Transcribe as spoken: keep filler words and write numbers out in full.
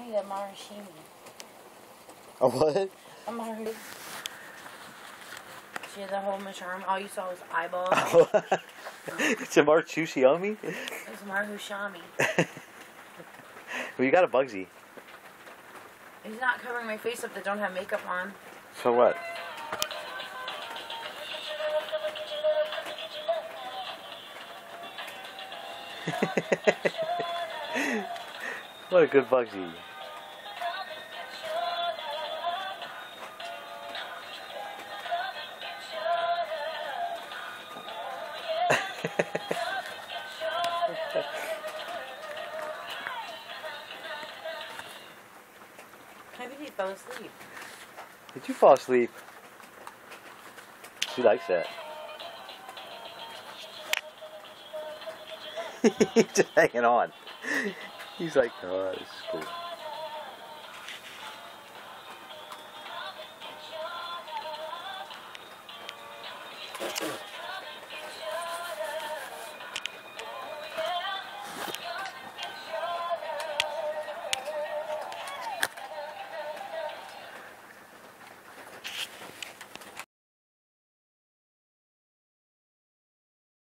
me the Marashimi. A what? A Marashimi. She had the whole charm. All you saw was eyeballs. It's a Marchushiomi? It's Marushami. Well, you got a Bugsy. He's not covering my face up that don't have makeup on. So what? What a good Bugsy. Maybe he fell asleep. Did you fall asleep? She likes that. He's just hanging on. He's like, oh, this is cool.